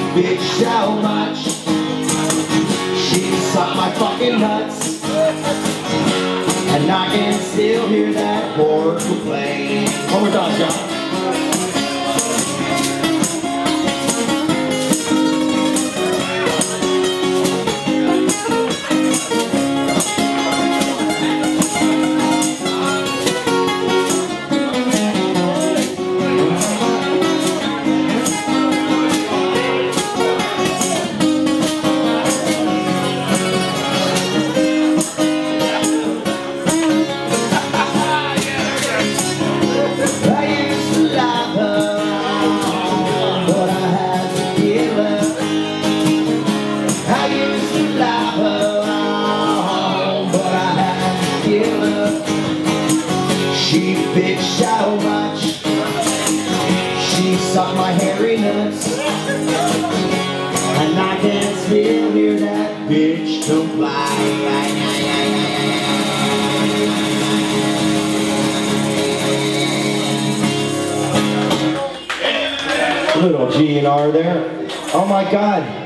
bitched so much, she sucked my fucking nuts, and I can still hear that whore complain. One more time, John. She bitched so much, she sucked my hairy nuts, and I can still hear that bitch complain. Little G and R there. Oh my God.